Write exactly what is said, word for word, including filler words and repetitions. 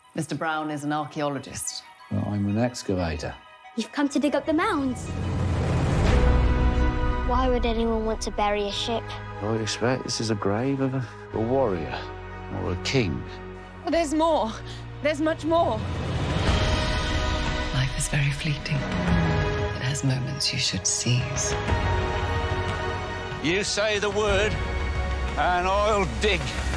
Mister Brown is an archaeologist. Well, I'm an excavator. You've come to dig up the mounds. Why would anyone want to bury a ship? I would expect this is a grave of a, a warrior or a king. Well, there's more. There's much more. Life is very fleeting. It has moments you should seize. You say the word, and I'll dig.